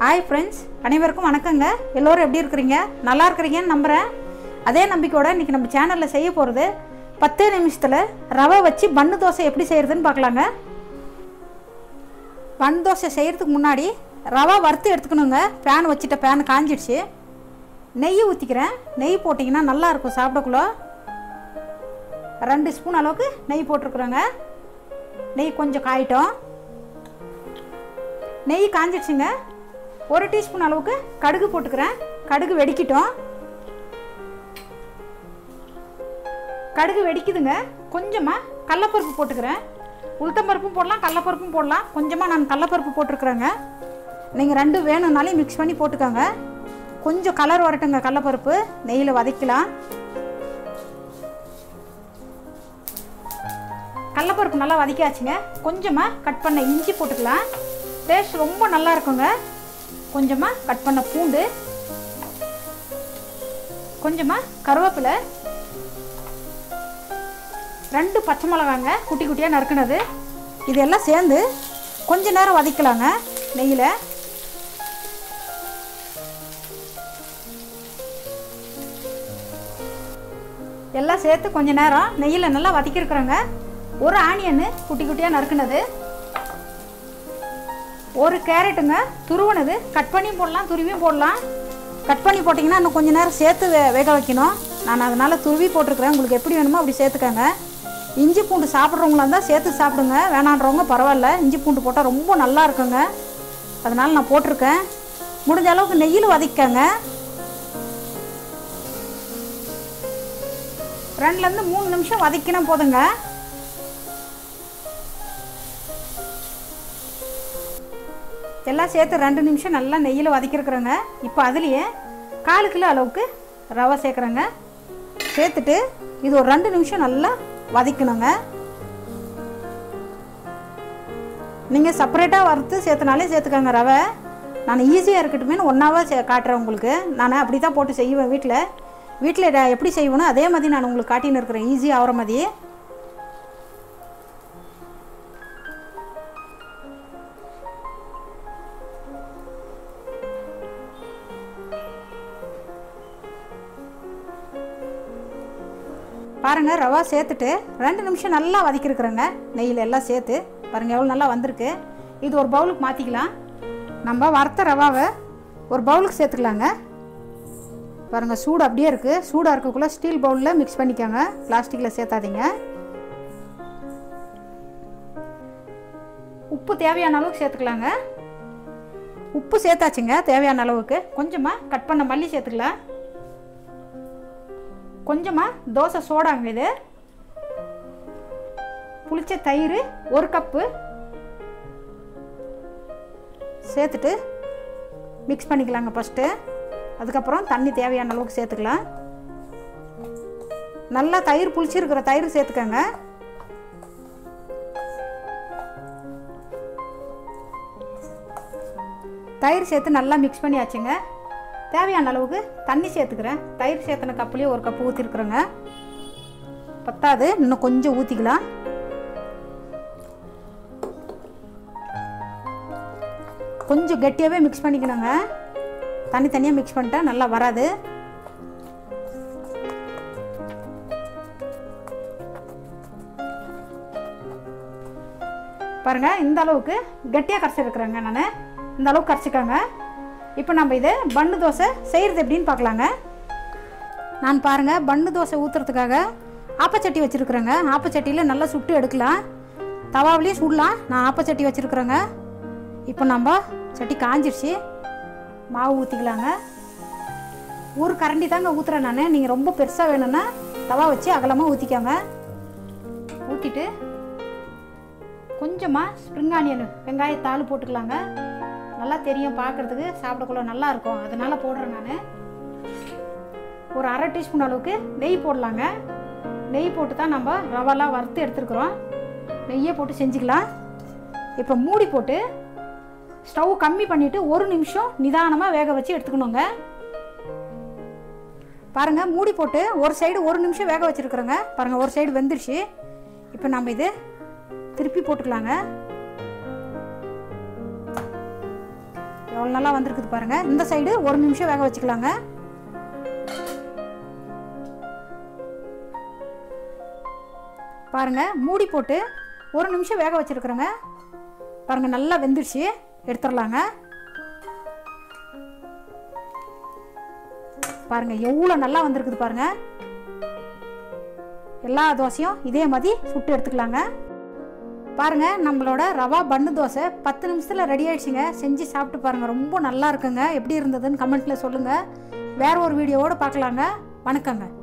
Hi friends, அனைவருக்கும் வணக்கங்க. எல்லோரும் எப்படி இருக்கிறீங்க? நல்லா இருக்கிறீங்கன்னு நம்புகிறேன். அதே நம்பிக்கையோடு இன்றைக்கி நம்ம சேனலில் செய்ய போகிறது 10 நிமிஷத்தில் ரவை வச்சு பன்னு தோசை எப்படி செய்கிறதுன்னு பார்க்கலாங்க. பன் தோசை செய்கிறதுக்கு முன்னாடி ரவை வறுத்து எடுத்துக்கணுங்க. பேன் வச்சுட்ட, பேன் காஞ்சிடுச்சு. நெய் ஊற்றிக்கிறேன். நெய் போட்டிங்கன்னா நல்லாயிருக்கும் சாப்பிடக்குள்ள. 2 ஸ்பூன் அளவுக்கு நெய் போட்டிருக்குறோங்க. நெய் கொஞ்சம் காயிட்டோம். நெய் காஞ்சிடுச்சுங்க. 1 டீஸ்பூன் அளவுக்கு கடுகு போட்டுக்கிறேன். கடுகு வெடிக்கிட்டோம். கடுகு வெடிக்குதுங்க. கொஞ்சமாக கடலப்பருப்பு போட்டுக்கிறேன். உளுத்தம்பருப்பும் போடலாம், கடலப்பருப்பும் போடலாம். கொஞ்சமாக நான் கடலப்பருப்பு போட்டிருக்குறேங்க. நீங்கள் 2 வேணும்னாலே மிக்ஸ் பண்ணி போட்டுக்கோங்க. கொஞ்சம் கலர் வரட்டுங்க. கடலப்பருப்பு நெய்யில் வதக்கலாம். கடலப்பருப்பு நல்லா வதக்கியாச்சுங்க. கொஞ்சமாக கட் பண்ண இஞ்சி போட்டுக்கலாம். டேஸ்ட் ரொம்ப நல்லா இருக்குங்க. கொஞ்சமாக கட் பண்ண பூண்டு, கொஞ்சமாக கருவேப்பிலை, 2 பச்சை மிளகாங்க குட்டி குட்டியாக நறுக்குனது. இதெல்லாம் சேர்ந்து கொஞ்ச நேரம் வதக்கலாங்க நெய்யில். எல்லாம் சேர்த்து கொஞ்ச நேரம் நெய்யில் நல்லா வதக்கிருக்குறோங்க. 1 ஆனியனு குட்டி குட்டியாக நறுக்குனது, 1 கேரட்டுங்க துருவனது. கட் பண்ணி போடலாம், துருவியும் போடலாம். கட் பண்ணி போட்டிங்கன்னா இன்னும் கொஞ்சம் நேரம் சேர்த்து வேக வைக்கணும். நான் அதனால் துருவி போட்டிருக்கிறேன். உங்களுக்கு எப்படி வேணுமோ அப்படி சேர்த்துக்கோங்க. இஞ்சி பூண்டு சாப்பிட்றவங்களா இருந்தால் சேர்த்து சாப்பிடுங்க. வேணான்றவங்க பரவாயில்ல. இஞ்சி பூண்டு போட்டால் ரொம்ப நல்லா இருக்குங்க. அதனால் நான் போட்டிருக்கேன். முடிஞ்ச அளவுக்கு நெய்யில் வதக்கிக்கங்க. 2லேருந்து 3 நிமிஷம் வதக்கினா போதுங்க. எல்லாம் சேர்த்து 2 நிமிஷம் நல்லா நெய்யில் வதக்கிருக்குறேங்க. இப்போ அதுலேயே 1/4 கிலோ அளவுக்கு ரவை சேர்க்குறேங்க. சேர்த்துட்டு இது ஒரு 2 நிமிஷம் நல்லா வதக்கணுங்க. நீங்கள் செப்பரேட்டாக வறுத்து சேர்த்துனாலே சேர்த்துக்கோங்க ரவை. நான் ஈஸியாக இருக்கட்டுமேனு ஒன்றாவே காட்டுறேன் உங்களுக்கு. நான் அப்படி தான் போட்டு செய்வேன் வீட்டில் எப்படி செய்வேனோ அதே மாதிரி நான் உங்களுக்கு காட்டின்னு இருக்கிறேன், ஈஸியாக ஆகிற மாதிரி. பாருங்கள், ரவா சேர்த்துட்டு 2 நிமிஷம் நல்லா வதக்கிருக்குறேங்க நெய்யில். எல்லாம் சேர்த்து பாருங்கள் எவ்வளோ நல்லா வந்திருக்கு. இது ஒரு பவுலுக்கு மாற்றிக்கலாம். நம்ம வறுத்த ரவாவை ஒரு பவுலுக்கு சேர்த்துக்கலாங்க. பாருங்கள் சூடு அப்படியே இருக்குது. சூடாக இருக்கக்குள்ளே ஸ்டீல் பவுலில் மிக்ஸ் பண்ணிக்கோங்க. பிளாஸ்டிக்கில் சேர்த்தாதீங்க. உப்பு தேவையான அளவுக்கு சேர்த்துக்கலாங்க. உப்பு சேர்த்தாச்சுங்க தேவையான அளவுக்கு. கொஞ்சமாக கட் பண்ண மல்லி சேர்த்துக்கலாம். கொஞ்சமாக தோசை சோடாங்க. இது புளிச்ச தயிர் 1 கப்பு சேர்த்துட்டு மிக்ஸ் பண்ணிக்கலாங்க ஃபஸ்ட்டு. அதுக்கப்புறம் தண்ணி தேவையான அளவுக்கு சேர்த்துக்கலாம். நல்லா தயிர் புளிச்சிருக்கிற தயிர் சேர்த்துக்கோங்க. தயிர் சேர்த்து நல்லா மிக்ஸ் பண்ணியாச்சுங்க. தேவையான அளவுக்கு தண்ணி சேர்த்துக்கிறேன். தயிர் சேர்த்துன கப்புலேயே 1 கப்பு ஊற்றிருக்குறேங்க. பத்தாது, இன்னும் கொஞ்சம் ஊற்றிக்கலாம். கொஞ்சம் கெட்டியாகவே மிக்ஸ் பண்ணிக்கணுங்க. தனித்தனியாக மிக்ஸ் பண்ணிட்டா நல்லா வராது. பாருங்கள் இந்த அளவுக்கு கெட்டியாக கரைச்சிருக்குறேங்க நான். இந்த அளவுக்கு கரைச்சிக்கோங்க. இப்போ நம்ம இதை பன்னு தோசை செய்கிறது எப்படின்னு பார்க்கலாங்க. நான் பாருங்கள் பன்னு தோசை ஊற்றுறதுக்காக ஆப்பச்சட்டி வச்சுருக்குறேங்க. ஆப்பச்சட்டியில் நல்லா சுட்டு எடுக்கலாம். தவாவிலையும் சுடலாம். நான் ஆப்பச்சட்டி வச்சுருக்குறேங்க. இப்போ நம்ம சட்டி காஞ்சிடுச்சு. மாவு ஊற்றிக்கலாங்க. 1 கரண்டி தாங்க ஊற்றுறேன் நான். நீங்கள் ரொம்ப பெருசாக வேணும்னா தவா வச்சு அகலமாக ஊற்றிக்கோங்க. ஊற்றிட்டு கொஞ்சமாக ஸ்ப்ரிங் ஆனியன் வெங்காயத்தாள் போட்டுக்கலாங்க. நல்லா தெரியும் பார்க்குறதுக்கு, சாப்பிடக்குள்ள நல்லா இருக்கும். அதனால் போடுறேன் நான். ஒரு 1/2 டீஸ்பூன் அளவுக்கு நெய் போடலாங்க. நெய் போட்டு தான் நம்ம ரவாலாம் வறுத்து எடுத்துருக்குறோம். நெய்யை போட்டு செஞ்சுக்கலாம். இப்போ மூடி போட்டு ஸ்டவ் கம்மி பண்ணிவிட்டு 1 நிமிஷம் நிதானமாக வேக வச்சு எடுத்துக்கணுங்க. பாருங்கள் மூடி போட்டு ஒரு சைடு 1 நிமிஷம் வேக வச்சுருக்குறோங்க. பாருங்கள் ஒரு சைடு வெந்துருச்சு. இப்போ நம்ம இது திருப்பி போட்டுக்கலாங்க. எவ்வளோ நல்லா வந்திருக்குது பாருங்கள். இந்த சைடு 1 நிமிஷம் வேக வச்சுக்கலாங்க. பாருங்கள், மூடி போட்டு 1 நிமிஷம் வேக வச்சுருக்குறோங்க. பாருங்கள், நல்லா வெந்துடுச்சு. எடுத்துடலாங்க. பாருங்கள் எவ்வளோ நல்லா வந்திருக்குது பாருங்கள். எல்லா தோசையும் இதே மாதிரி சுட்டு எடுத்துக்கலாங்க. பாருங்கள், நம்மளோட ரவா பன்னு தோசை 10 நிமிஷத்தில் ரெடி ஆகிடுச்சுங்க. செஞ்சு சாப்பிட்டு பாருங்கள், ரொம்ப நல்லா இருக்குங்க. எப்படி இருந்ததுன்னு கமெண்ட்டில் சொல்லுங்கள். வேறு ஒரு வீடியோவோடு பார்க்கலாங்க. வணக்கங்க.